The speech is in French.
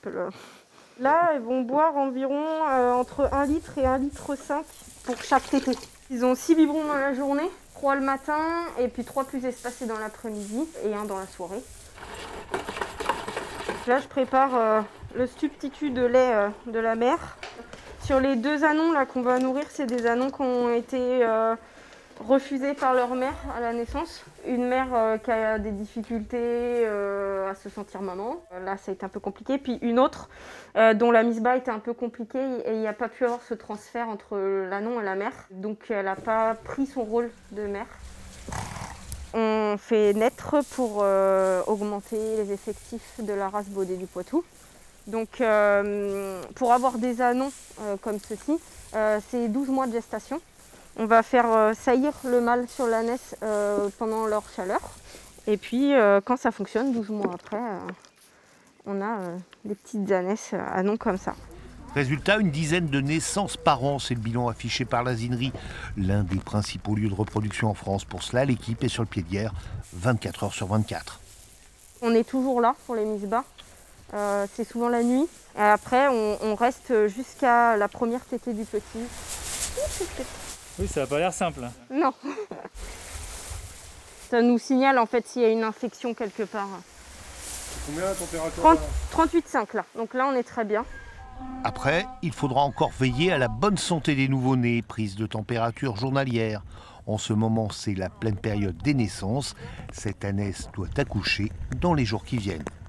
Là, ils vont boire environ entre 1 litre et 1,5 litre pour chaque tétée. Ils ont 6 biberons dans la journée, 3 le matin et puis 3 plus espacés dans l'après-midi et 1 dans la soirée. Là, je prépare le substitut de lait de la mère. Sur les 2 ânons là qu'on va nourrir, c'est des ânons qui ont été refusés par leur mère à la naissance. Une mère qui a des difficultés à se sentir maman. Là, ça a été un peu compliqué. Puis une autre dont la mise bas était un peu compliquée et il n'y a pas pu avoir ce transfert entre l'ânon et la mère. Donc, elle n'a pas pris son rôle de mère. On fait naître pour augmenter les effectifs de la race Baudet du Poitou. Donc, pour avoir des ânons comme ceci, c'est 12 mois de gestation. On va faire saillir le mâle sur l'ânesse pendant leur chaleur. Et puis, quand ça fonctionne, 12 mois après, on a des petites ânesses ânons comme ça. Résultat, une dizaine de naissances par an, c'est le bilan affiché par l'asinerie, l'un des principaux lieux de reproduction en France. Pour cela, l'équipe est sur le pied de guerre 24 heures sur 24. On est toujours là pour les mises bas. C'est souvent la nuit. Et après, on reste jusqu'à la première tétée du petit. Oui, ça n'a pas l'air simple. Non. Ça nous signale en fait s'il y a une infection quelque part. Combien la température 38,5 là. Donc là, on est très bien. Après, il faudra encore veiller à la bonne santé des nouveau-nés, prise de température journalière. En ce moment, c'est la pleine période des naissances. Cette ânesse doit accoucher dans les jours qui viennent.